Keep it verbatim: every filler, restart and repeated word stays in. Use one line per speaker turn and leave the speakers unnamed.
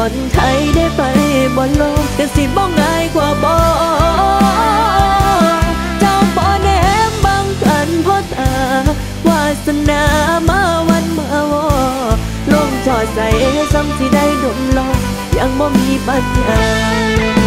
คนไทยได้ไปบนโลกก็สิบ่ง่ายกว่าบ่เจ้าบ่แนมบังกันเพราะตาวาสนามาวันมาวอลงจอดใส่ซ้ำสิได้ดมลองยังบ่มีปัญญา